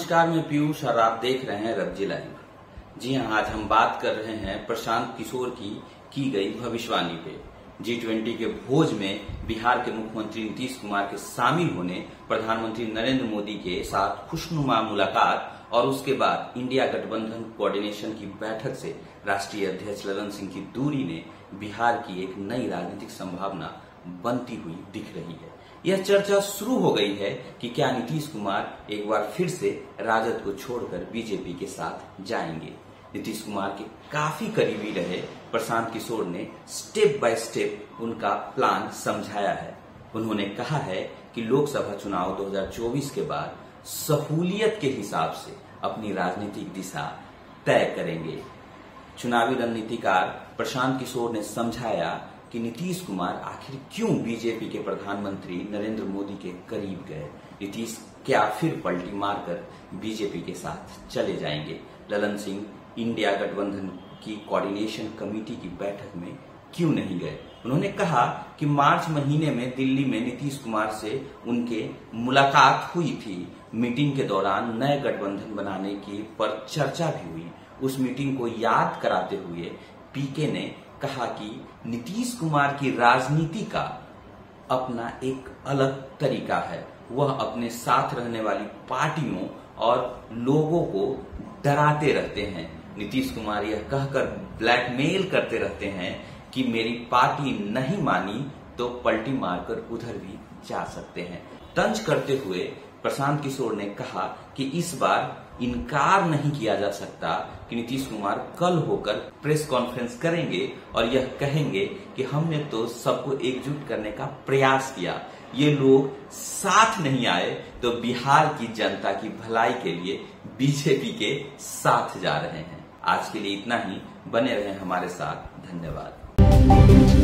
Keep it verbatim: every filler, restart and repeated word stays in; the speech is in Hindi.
नमस्कार, मैं पीयूष और आप देख रहे हैं रब्जी लाइव। जी हाँ, आज हम बात कर रहे हैं प्रशांत किशोर की की गई भविष्यवाणी पे। जी ट्वेंटी के भोज में बिहार के मुख्यमंत्री नीतीश कुमार के शामिल होने, प्रधानमंत्री नरेंद्र मोदी के साथ खुशनुमा मुलाकात और उसके बाद इंडिया गठबंधन कोऑर्डिनेशन की बैठक से राष्ट्रीय अध्यक्ष ललन सिंह की दूरी ने बिहार की एक नई राजनीतिक संभावना बनती हुई दिख रही है। यह चर्चा शुरू हो गई है कि क्या नीतीश कुमार एक बार फिर से राजद को छोड़कर बीजेपी के साथ जाएंगे। नीतीश कुमार के काफी करीबी रहे प्रशांत किशोर ने स्टेप बाय स्टेप उनका प्लान समझाया है। उन्होंने कहा है कि लोकसभा चुनाव दो हज़ार चौबीस के बाद सहूलियत के हिसाब से अपनी राजनीतिक दिशा तय करेंगे। चुनावी रणनीतिकार प्रशांत किशोर ने समझाया कि नीतीश कुमार आखिर क्यों बीजेपी के प्रधानमंत्री नरेंद्र मोदी के करीब गए। नीतीश क्या फिर पलटी मारकर बीजेपी के साथ चले जाएंगे। ललन सिंह इंडिया गठबंधन की कोऑर्डिनेशन कमेटी की बैठक में क्यों नहीं गए। उन्होंने कहा कि मार्च महीने में दिल्ली में नीतीश कुमार से उनके मुलाकात हुई थी। मीटिंग के दौरान नए गठबंधन बनाने की पर चर्चा भी हुई। उस मीटिंग को याद कराते हुए पीके ने कहा कि नीतीश कुमार की राजनीति का अपना एक अलग तरीका है। वह अपने साथ रहने वाली पार्टियों और लोगों को डराते रहते हैं। नीतीश कुमार यह कहकर ब्लैकमेल करते रहते हैं कि मेरी पार्टी नहीं मानी तो पलटी मारकर उधर भी जा सकते हैं। तंज करते हुए प्रशांत किशोर ने कहा कि इस बार इनकार नहीं किया जा सकता कि नीतीश कुमार कल होकर प्रेस कॉन्फ्रेंस करेंगे और यह कहेंगे कि हमने तो सबको एकजुट करने का प्रयास किया, ये लोग साथ नहीं आए तो बिहार की जनता की भलाई के लिए बीजेपी के साथ जा रहे हैं। आज के लिए इतना ही। बने रहें हमारे साथ। धन्यवाद।